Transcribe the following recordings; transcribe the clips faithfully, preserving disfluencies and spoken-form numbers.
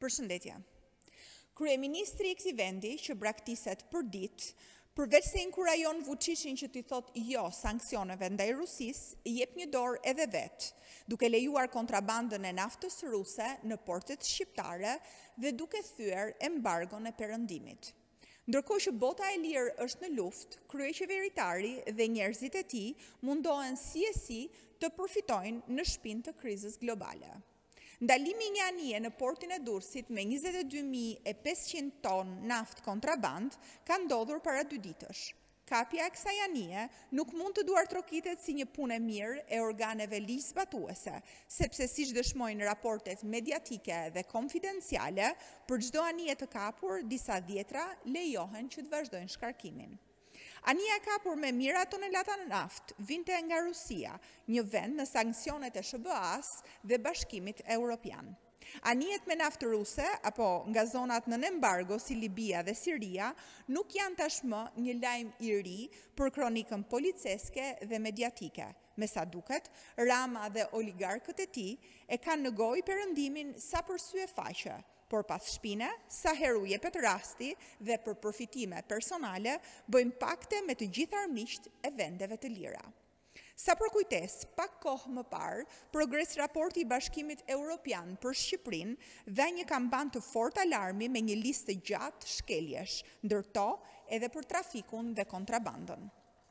Përshëndetje. Kryeministri i këtij vendi që braktiset për ditë, përveç se inkurajon Vučićin që t'i thot jo sanksioneve ndaj Rusisë, i jep një dorë edhe vetë, duke lejuar kontrabandën e naftës ruse në portet shqiptare dhe duke thyer embargon e perëndimit. Ndërkohë që bota e lirë është në luftë, kryeqeveritari dhe njerëzit e tij mundohen si e si të përfitojnë në shpinë të krizës globale. Ndalimi një anije në portin e Durrësit me njëzet e dy mijë e pesëqind tonë naftë kontrabandë ka ndodhur para dy ditësh. Kapja e kësaj anije nuk mund të duartrokitet si një punë e mirë e organeve ligjzbatuese, sepse siç dëshmojnë raportet mediatike dhe konfidenciale, për çdo anije të kapur, disa dhjetra lejohen që të vazhdojnë shkarkimin. Anija e kapur me mijëra tonelata naftë vinte nga Rusia, një vend në sanksionet e S B A-s dhe Bashkimit Evropian. Anijet me naftë ruse, apo nga zonat nën embargo si Libia dhe Siria, nuk janë tashmë një lajm i ri për kronikën policeske dhe mediatike. Me sa duket, Rama dhe oligarkët e tij e kanë në gojë perëndimin sa për sy e faqe, por pas shpine, sa heru jepet rasti dhe për përfitime personale, bëjmë pakte me të gjithë armiqt e vendeve të lira. Sa për kujtes, pak kohë më parë, progres raporti i Bashkimit Evropian për Shqipërinë dha një kampan të fortë alarmi me një listë gjatë shkeljesh, ndërto edhe për trafikun dhe kontrabandën.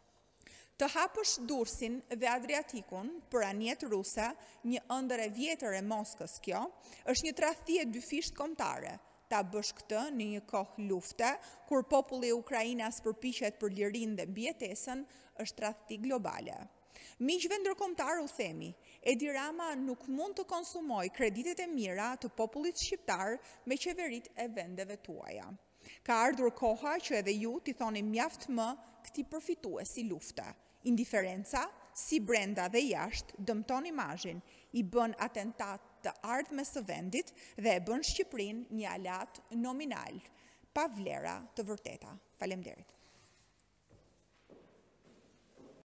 Të hapësh Durrësin dhe Adriatikun për anijet ruse, një ëndër e vjetër e Moskës kjo, është një tradhti e dyfisht kombëtare. Ta bësh këtë në një kohë lufte, kur populli i Ukrainas përpiqet për lirinë dhe mbijetesën, është tradhti globale. Miqve ndërkombëtar u themi, Edi Rama nuk mund të konsumojë kreditet e mira të popullit shqiptar me qeveritë e vendeve tuaja. Ka ardhur koha që edhe ju t'i thoni mjaft më këtij përfituesi lufte. Indiferenca, si brenda dhe jashtë, dëmton imazhin, i bën atentat të ardhmes së vendit dhe e bën Shqipërinë një alat nominal, pa vlera të vërteta. Faleminderit.